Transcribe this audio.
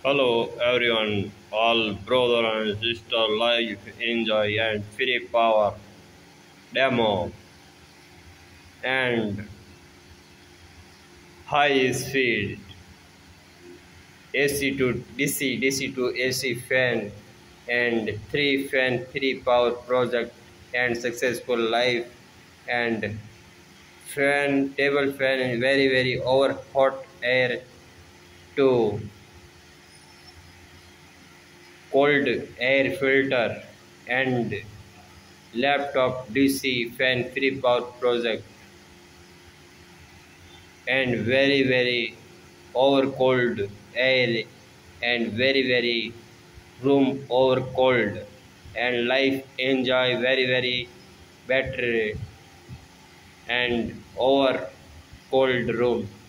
Hello everyone, all brother and sister life enjoy and free power demo and high speed AC to DC, DC to AC fan and 3 fan 3 power project and successful life and fan table fan and very over hot air to cold air filter and laptop DC fan free power project and very over cold air and very room over cold and life enjoy very better and over cold room.